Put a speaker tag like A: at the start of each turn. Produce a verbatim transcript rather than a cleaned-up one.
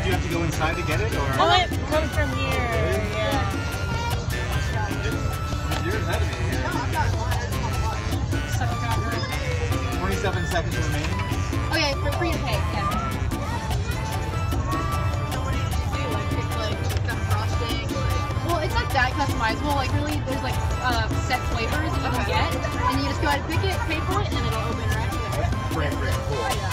A: you have to go inside to get it, or?
B: Oh, it comes from here. Yeah.
A: You're ahead of me here.
C: No, I've got one.
A: twenty-seven seconds remaining.
C: Oh yeah, for free to pay. Yeah. Well, it's like that customizable. Like really, there's like uh, set flavors that you can get, and you just go ahead and pick it, pay for it, and it'll open right there.
A: Great, great, cool.